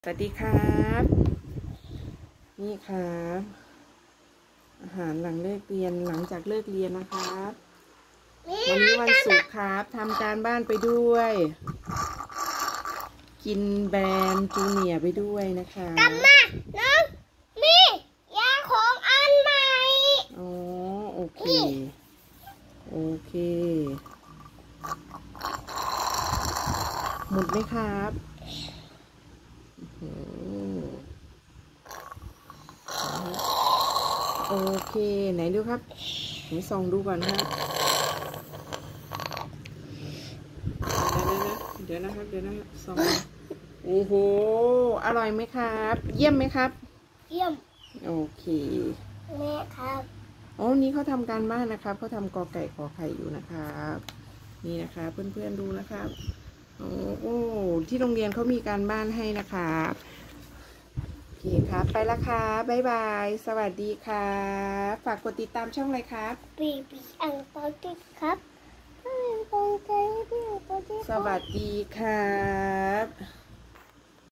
สวัสดีครับนี่ครับอาหารหลังเลิกเรียนหลังจากเลิกเรียนนะครับวันนี้วันศุกร์ครับทำการบ้านไปด้วย กินแบรนด์จูเนียร์ไปด้วยนะคะกลับมาน้องมียาของอันใหม่อ๋อโอเคโอเคหมดไหมครับโอเคไหนดูครับไหนส่องดูก่อนครับเดี๋ยวนะครับส่องโอ้โหอร่อยไหมครับเยี่ยมไหมครับเยี่ยมโอเคแม่ครับอ๋อนี้เขาทำการบ้านนะครับเขาทำกอไก่ขอไข่อยู่นะครับนี่นะคะเพื่อนๆดูนะครับโอ้ที่โรงเรียนเขามีการบ้านให้นะครับโอเคครับไปละครับบ๊ายบายสวัสดีครับฝากกดติดตามช่องเลยครับบีอังปอติครับสวัสดีครับ